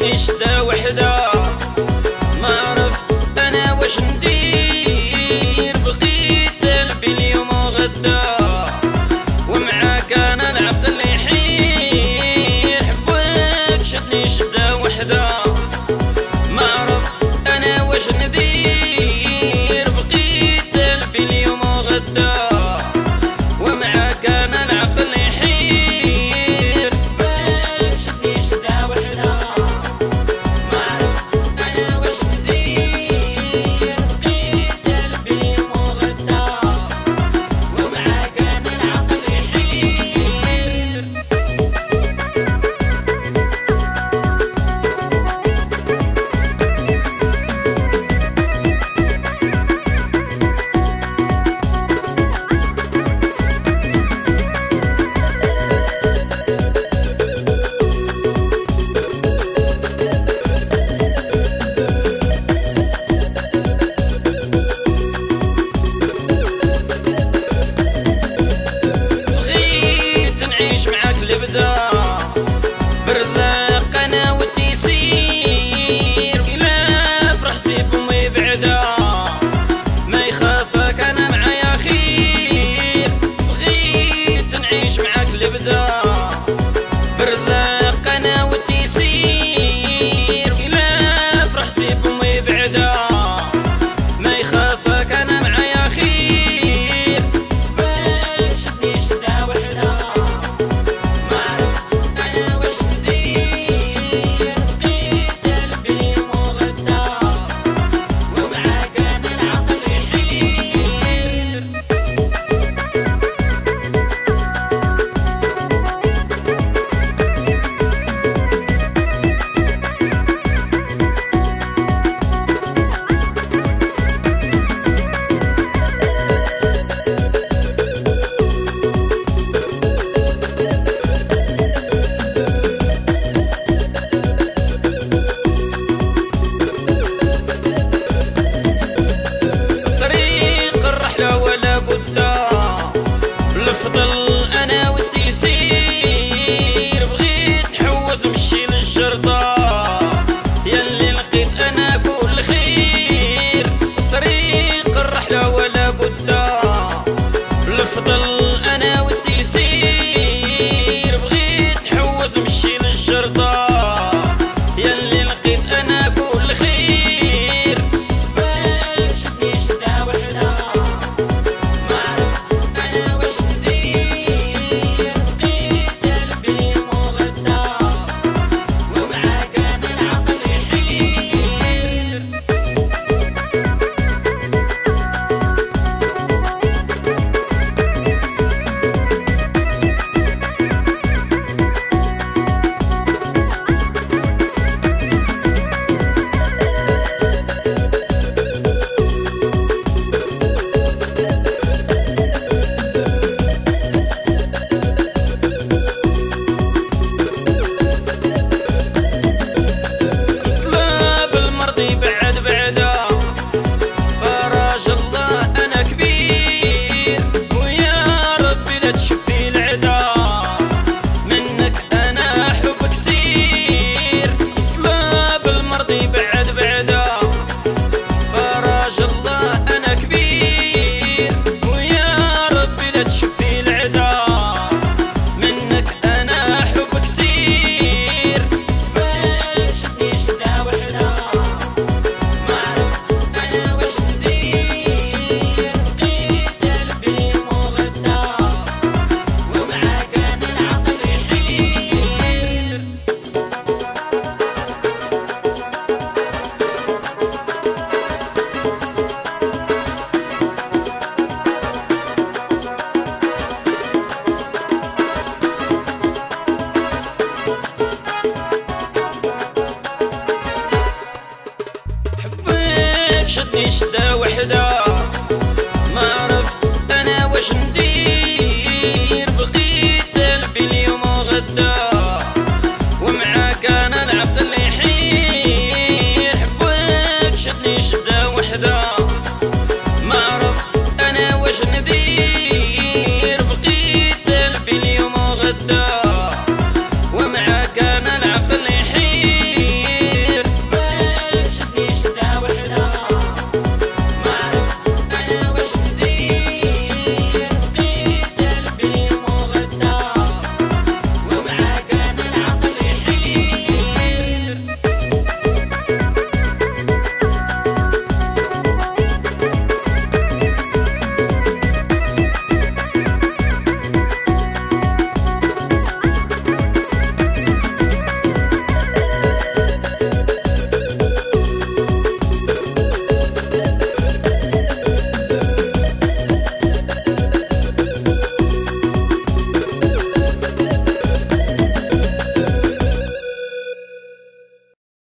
شدني شدة وحدة ما عرفت أنا واش ندير، بغيت قلبي اليوم وغدا ومعاك أنا العبد اللي يحير. حبك شدني شدة وحدة ما عرفت أنا واش ندير، بغيت قلبي اليوم وغدا ومعاك أنا العبد اللي يحير. حبك شدني شدة وحدة ما عرفت أنا واش ندير، بغيت قلبي اليوم وغدا ومعاك أنا العقل يحير. بغيت نعيش معاك لبدا برزاق أنا والتيسير، إلا فرحتي بأمي بعدا ما يخاصك أنا معايا خير. بغيت نعيش معاك لبدا برزاق أنا والتيسير، إلا فرحتي بأمي بعدا ما يخاصك أنا معايا خير. حبك شدني شدة وحدة ما عرفت أنا واش ندير، بغيت قلبي اليوم وغدا ومعاك أنا العقل يحير. طريق الرحلة ولا بد الفضل أنا والتيسير.